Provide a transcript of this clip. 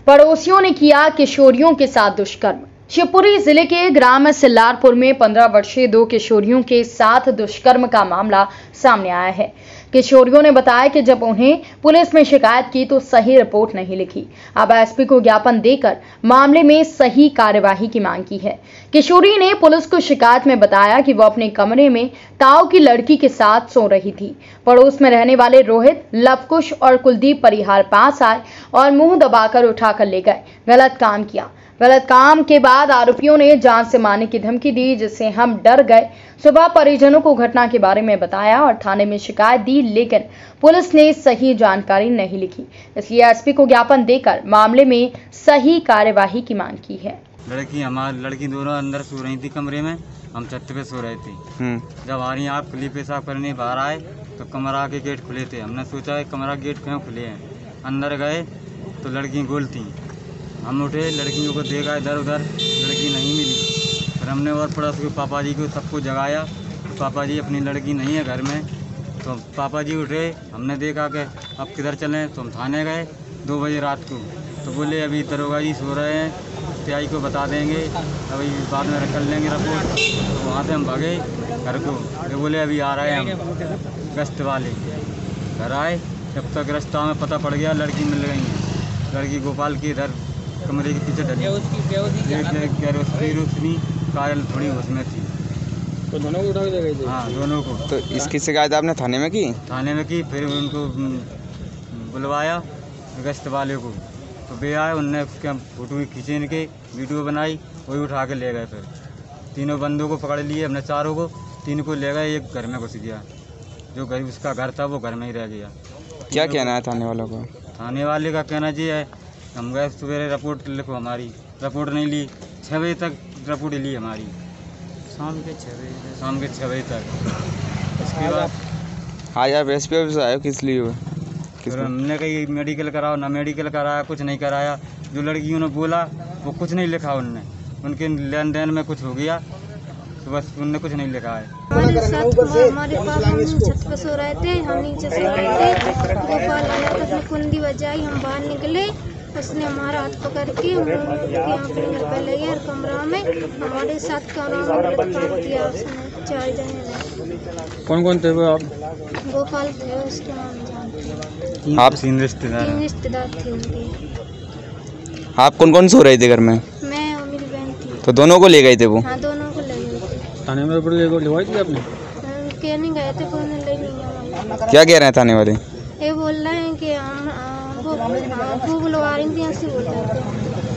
पड़ोसियों ने किया किशोरियों के साथ दुष्कर्म। शिवपुरी जिले के ग्राम सिल्लारपुर में 15 वर्षीय 2 किशोरियों के साथ दुष्कर्म का मामला सामने आया है। किशोरियों ने बताया कि जब उन्हें पुलिस में शिकायत की तो सही रिपोर्ट नहीं लिखी। अब एसपी को ज्ञापन देकर मामले में सही कार्यवाही की मांग की है। किशोरी ने पुलिस को शिकायत में बताया कि वो अपने कमरे में ताऊ की लड़की के साथ सो रही थी। पड़ोस में रहने वाले रोहित, लवकुश और कुलदीप परिहार पास आए और मुंह दबाकर उठाकर ले गए। गलत काम किया। गलत काम के बाद आरोपियों ने जान से मारने की धमकी दी, जिससे हम डर गए। सुबह परिजनों को घटना के बारे में बताया और थाने में शिकायत दी, लेकिन पुलिस ने सही जानकारी नहीं लिखी। इसलिए एसपी को ज्ञापन देकर मामले में सही कार्यवाही की मांग की है। लड़की दोनों अंदर सो रही थी कमरे में, हम छत पे सो रहे थे। जब हमारी आप खुली पेशाब करने बाहर आए तो कमरा के गेट खुले थे। हमने सोचा कमरा गेट क्यों खुले हैं। अंदर गए तो लड़की गोल थी। हम उठे, लड़कियों को देखा इधर उधर, लड़की नहीं मिली। फिर हमने और पड़ोस के पापा जी को सबको जगाया तो पापा जी अपनी लड़की नहीं है घर में। तो पापा जी उठे, हमने देखा कि अब किधर चलें, तो हम थाने गए 2 बजे रात को। तो बोले अभी दरोगा जी सो रहे हैं, सीआई को बता देंगे, अभी बाद में कर लेंगे रिपोर्ट। तो वहाँ से हम भागे घर को। तो बोले अभी आ रहे हैं हम गश्त वाले। घर आए, जब तक रास्ता में पता पड़ गया लड़की मिल गई है। लड़की गोपाल की इधर कमरे के पीछे डली। रोशनी कायल थोड़ी उसमें थी। तो दोनों को उठा के ले गए थे? हाँ, दोनों को। तो इसकी शिकायत आपने थाने में की? थाने में की, फिर उनको बुलवाया गश्त वाले को। तो वे आए, उनने उसके फोटो खींचे, इनके वीडियो बनाई, वही उठा के ले गए। फिर तीनों बंदों को पकड़ लिए हमने, चारों को। 3 को ले गए, एक घर में घुस गया। जो घर उसका घर था वो घर में ही रह गया। क्या कहना है थाने वालों को? थाने वाले का कहना जी है, हम गए सवेरे रिपोर्ट लिखो, हमारी रिपोर्ट नहीं ली। 6 बजे तक रिपोर्ट ली हमारी, शाम के 6 बजे तक। इसके बाद आज आप एसपी ऑफिस आए हो, किस लिए? फिर हमने कही मेडिकल कराओ, ना मेडिकल कराया, कुछ नहीं कराया। जो लड़कियों ने बोला वो कुछ नहीं लिखा उनने। उनके लेन देन में कुछ हो गया तो बस उनने कुछ नहीं लिखा है। हमारे पास हम छत पर सो रहे थे, हम नीचे सो रहे थे। गोपाल आया तो उसने कुंडी बजाई, हम बाहर निकले। उसने हमारा हाथ पकड़ के घर पर ले गया। कमरा में हमारे साथ कमरा में काम किया उसने। 4 जने। कौन कौन थे वो? आप? गोपाल थे, उसके नाम जानते। आप? 3 रिश्तेदार थे उनके। आप कौन कौन सो रहे थे घर में? मैं और मेरी बहन थी। तो दोनों को ले गए थे वो? हाँ, दोनों को ले गए थे। थाने में लिखवाई थी आपने? कहने गए थे, कोई नहीं ले नहीं। क्या कह रहे हैं थाने वाले? ये बोल रहे हैं कि हम वो बुलवा रही थी, ऐसे बोल रहे थे।